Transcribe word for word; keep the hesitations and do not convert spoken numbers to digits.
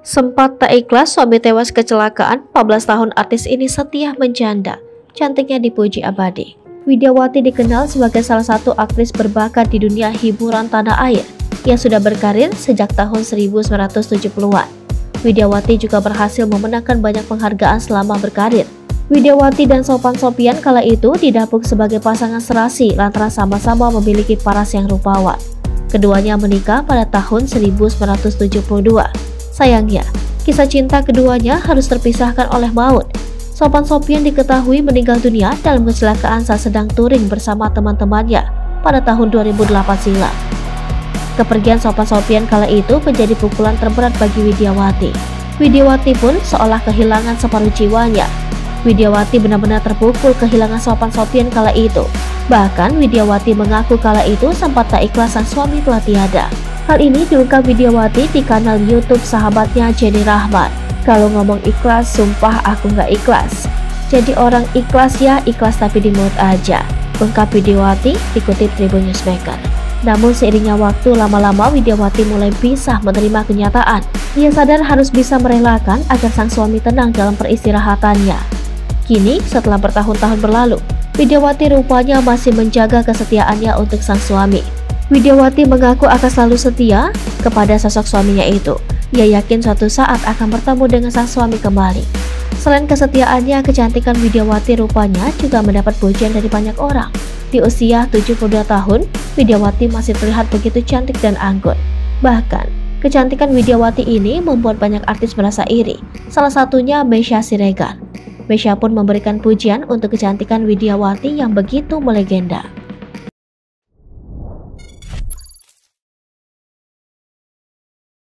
Sempat tak ikhlas suami tewas kecelakaan, empat belas tahun artis ini setia menjanda. Cantiknya dipuji abadi. Widyawati dikenal sebagai salah satu aktris berbakat di dunia hiburan tanah air yang sudah berkarir sejak tahun seribu sembilan ratus tujuh puluhan. Widyawati juga berhasil memenangkan banyak penghargaan selama berkarir. Widyawati dan Sophan Sophian kala itu didapuk sebagai pasangan serasi lantaran sama-sama memiliki paras yang rupawan. Keduanya menikah pada tahun seribu sembilan ratus tujuh puluh dua. Sayangnya, kisah cinta keduanya harus terpisahkan oleh maut. Sophan Sophian diketahui meninggal dunia dalam kecelakaan saat sedang touring bersama teman-temannya pada tahun dua ribu delapan silam. Kepergian Sophan Sophian kala itu menjadi pukulan terberat bagi Widyawati. Widyawati pun seolah kehilangan separuh jiwanya. Widyawati benar-benar terpukul kehilangan Sophan Sophian kala itu. Bahkan Widyawati mengaku kala itu sempat tak ikhlas sang suami telah tiada. Hal ini diungkap Widyawati di kanal YouTube sahabatnya Jenny Rahman. Kalau ngomong ikhlas, sumpah aku nggak ikhlas. Jadi orang ikhlas ya ikhlas tapi di mulut aja, ungkap Widyawati dikutip Tribun Newsmaker. Namun seiringnya waktu, lama-lama Widyawati mulai bisa menerima kenyataan. Ia sadar harus bisa merelakan agar sang suami tenang dalam peristirahatannya. Kini setelah bertahun-tahun berlalu, Widyawati rupanya masih menjaga kesetiaannya untuk sang suami. Widyawati mengaku akan selalu setia kepada sosok suaminya itu. Ia yakin suatu saat akan bertemu dengan sang suami kembali. Selain kesetiaannya, kecantikan Widyawati rupanya juga mendapat pujian dari banyak orang. Di usia tujuh puluh dua tahun, Widyawati masih terlihat begitu cantik dan anggun. Bahkan, kecantikan Widyawati ini membuat banyak artis merasa iri. Salah satunya Meisya Siregar. Meisya pun memberikan pujian untuk kecantikan Widyawati yang begitu melegenda.